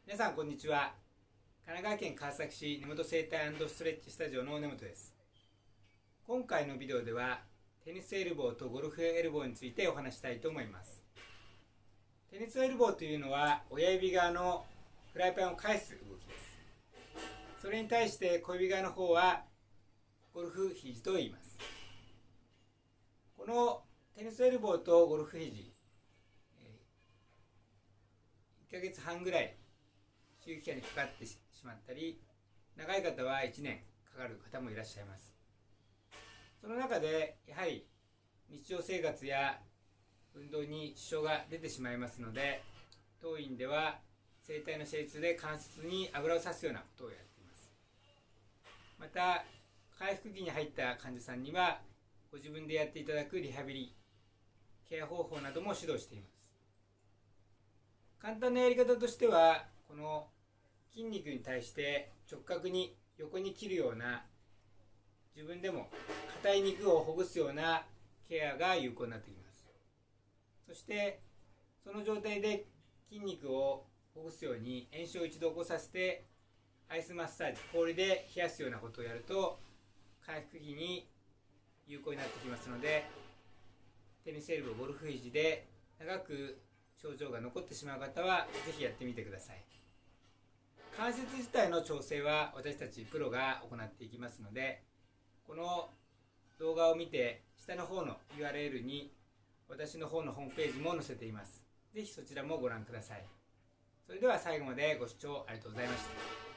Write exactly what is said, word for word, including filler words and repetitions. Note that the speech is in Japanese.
皆さんこんにちは。神奈川県川崎市根本整体&ストレッチスタジオの根本です。今回のビデオではテニスエルボーとゴルフエルボーについてお話したいと思います。テニスエルボーというのは親指側のフライパンを返す動きです。それに対して小指側の方はゴルフ肘と言います。このテニスエルボーとゴルフ肘、いっかげつはんぐらい周期期間にかかってしまったり、長い方はいちねんかかる方もいらっしゃいます。その中でやはり日常生活や運動に支障が出てしまいますので、当院では整体の施術で関節に油をさすようなことをやっています。また回復期に入った患者さんにはご自分でやっていただくリハビリケア方法なども指導しています。簡単なやり方としては、この筋肉に対して直角に横に切るような、自分でも硬い肉をほぐすようなケアが有効になってきます。そしてその状態で筋肉をほぐすように炎症を一度起こさせてアイスマッサージ、氷で冷やすようなことをやると回復期に有効になってきますので、テニスエルボー、ゴルフ肘で長く症状が残ってしまう方はぜひやってみてください。関節自体の調整は私たちプロが行っていきますので、この動画を見て下の方の ユーアールエル に私の方のホームページも載せています。ぜひそちらもご覧ください。それでは最後までご視聴ありがとうございました。